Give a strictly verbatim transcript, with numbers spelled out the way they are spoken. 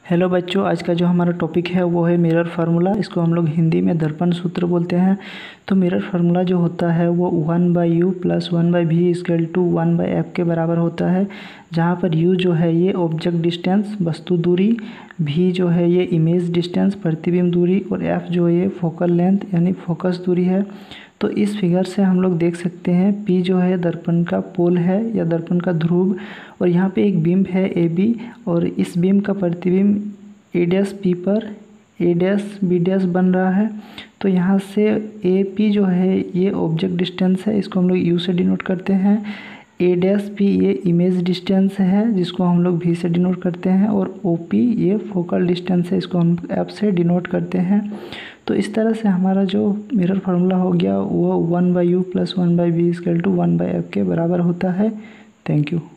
Hello बच्चों, आज का जो हमारा टॉपिक है वो है मिरर फार्मूला। इसको हम लोग हिंदी में दर्पण सूत्र बोलते हैं। तो मिरर फार्मूला जो होता है वो one by u plus one by v equal to one by f के बराबर होता है, जहाँ पर यू जो है ये ऑब्जेक्ट डिस्टेंस वस्तु दूरी, वी जो है ये इमेज डिस्टेंस प्रतिबिंब दूरी और एफ जो है ये फोकल लेंथ यानी फोकस दूरी है। तो इस फिगर से हम लोग देख सकते हैं पी जो है दर्पण का पोल है या दर्पण का ध्रुव, और यहाँ पे एक बिंब है ए बी, और इस बिंब का प्रतिबिंब ए डैश पी पर ए डैश बी डैश बन रहा है। तो यहाँ से ए पी जो है ये ऑब्जेक्ट डिस्टेंस है, इसको हम लोग यू से डिनोट करते हैं। ए डैश पी ये इमेज डिस्टेंस है जिसको हम लोग वी से डिनोट करते हैं, और ओ पी ये फोकल डिस्टेंस है, इसको हम एफ से डिनोट करते हैं। तो इस तरह से हमारा जो मिरर फार्मूला हो गया वो one by u plus one by v equal to one by f के बराबर होता है। Thank you.